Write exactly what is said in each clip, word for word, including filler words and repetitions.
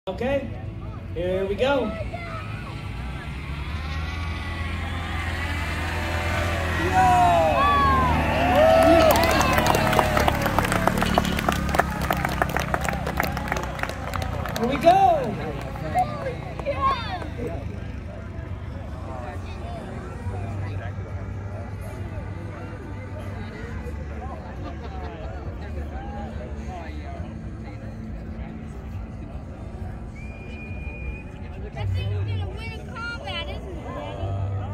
Okay, here we go. Here we go. I think you're gonna win a combat, isn't it, Daddy?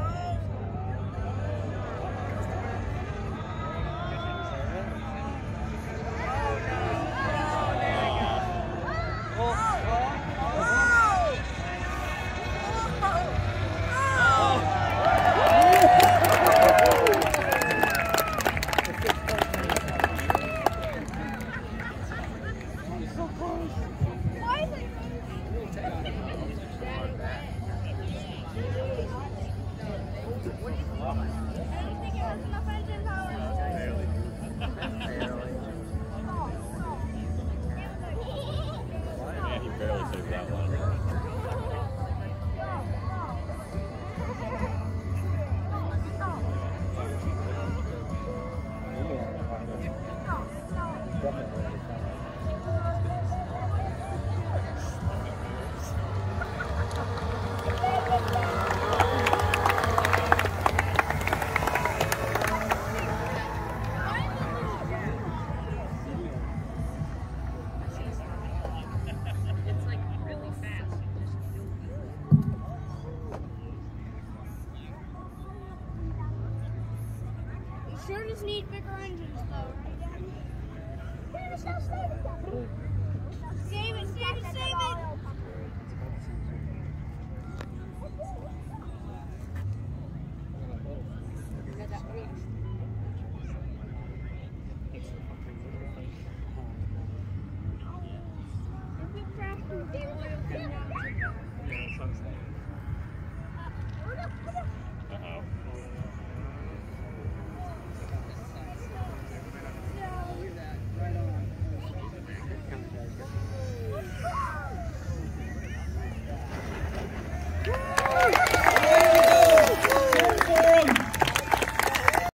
Why is it? I don't think it has enough engine power. Yeah, he barely saved that one. You sure just need bigger engines, though, right, Daddy? Save it, save it, save it! If we crash, the oil comes out.